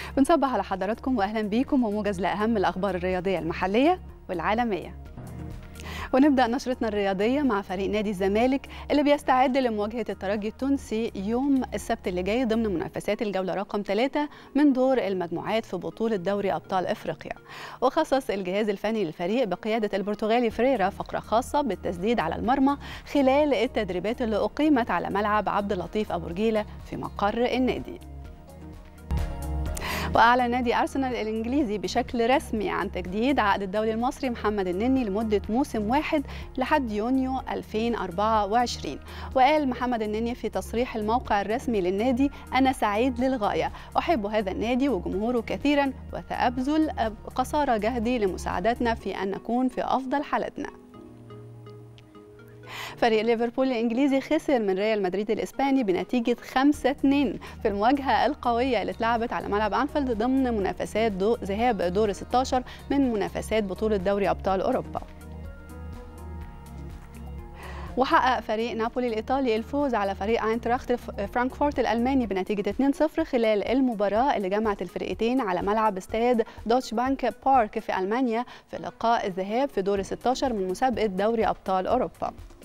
بنصبح على حضراتكم واهلا بيكم وموجز لاهم الاخبار الرياضيه المحليه والعالميه. ونبدا نشرتنا الرياضيه مع فريق نادي الزمالك اللي بيستعد لمواجهه الترجي التونسي يوم السبت اللي جاي ضمن منافسات الجوله رقم 3 من دور المجموعات في بطوله دوري ابطال افريقيا. وخصص الجهاز الفني للفريق بقياده البرتغالي فريرا فقره خاصه بالتسديد على المرمى خلال التدريبات اللي اقيمت على ملعب عبد اللطيف ابو رجيله في مقر النادي. وأعلن نادي أرسنال الإنجليزي بشكل رسمي عن تجديد عقد الدولي المصري محمد النني لمدة موسم واحد لحد يونيو 2024. وقال محمد النني في تصريح الموقع الرسمي للنادي: أنا سعيد للغاية، أحب هذا النادي وجمهوره كثيرا وسأبذل قصارى جهدي لمساعدتنا في أن نكون في أفضل حالتنا. فريق ليفربول الإنجليزي خسر من ريال مدريد الإسباني بنتيجة 5-2 في المواجهة القوية اللي اتلعبت على ملعب أنفيلد ضمن منافسات ذهاب دور 16 من منافسات بطولة دوري أبطال أوروبا. وحقق فريق نابولي الإيطالي الفوز على فريق اينتراخت فرانكفورت الألماني بنتيجة 2-0 خلال المباراة اللي جمعت الفرقتين على ملعب استاد دوتش بانك بارك في ألمانيا في لقاء الذهاب في دور 16 من مسابقة دوري أبطال أوروبا.